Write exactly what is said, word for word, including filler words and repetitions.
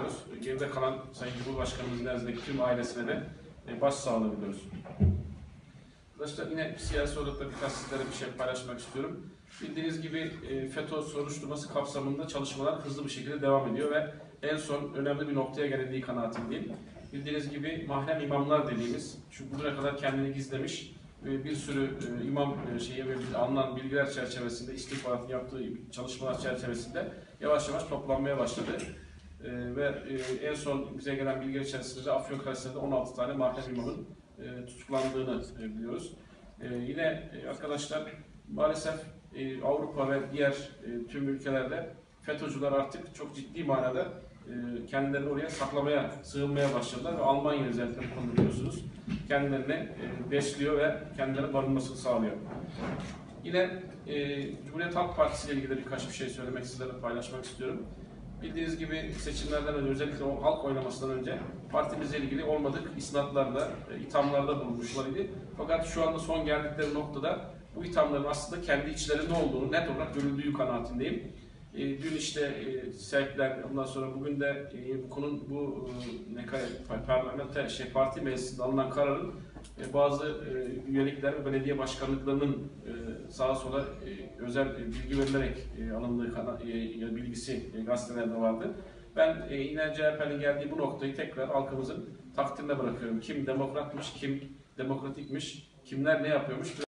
diliyoruz. Geride kalan Sayın Cumhurbaşkanımızın nezdindeki tüm ailesine de başsağlığı diliyoruz. Arkadaşlar yine siyasi olarak da birkaç sizlere bir şey paylaşmak istiyorum. Bildiğiniz gibi FETÖ soruşturması kapsamında çalışmalar hızlı bir şekilde devam ediyor ve en son önemli bir noktaya gelindiği kanaatindeyim. Bildiğiniz gibi mahrem imamlar dediğimiz, şu bugüne kadar kendini gizlemiş bir sürü imam şeyi ve alınan bilgiler çerçevesinde, istihbaratın yaptığı çalışmalar çerçevesinde yavaş yavaş toplanmaya başladı. Ve en son bize gelen bilgiler içerisinde Afyonkarahisar'da on altı tane mahrem imamın tutuklandığını biliyoruz. Yine arkadaşlar maalesef Avrupa ve diğer tüm ülkelerde FETÖ'cüler artık çok ciddi manada kendilerini oraya saklamaya, sığınmaya başladılar ve Almanya özellikle bu konuda biliyorsunuz kendilerini besliyor ve kendilerine barınmasını sağlıyor. Yine e, Cumhuriyet Halk Partisi ile ilgili birkaç bir şey söylemek, sizlerle paylaşmak istiyorum. Bildiğiniz gibi seçimlerden önce, özellikle o halk oylamasından önce partimizle ilgili olmadık isnatlarda, e, ithamlarda bulunmuşlar idi. Fakat şu anda son geldikleri noktada bu ithamların aslında kendi içlerinde olduğunu net olarak görüldüğü kanaatindeyim. E, dün işte e, sevkler, ondan sonra bugün de e, bu konunun bu e, ne kadar parlamenter şey parti meclisinde alınan kararın e, bazı e, üyelikler ve belediye başkanlıklarının e, sağa sola e, özel bilgi verilerek e, alındığı kana, e, bilgisi e, gazetelerde vardı. Ben e, yine C H P'nin geldiği bu noktayı tekrar halkımızın takdirine bırakıyorum. Kim demokratmış, kim demokratikmiş, kimler ne yapıyormuş.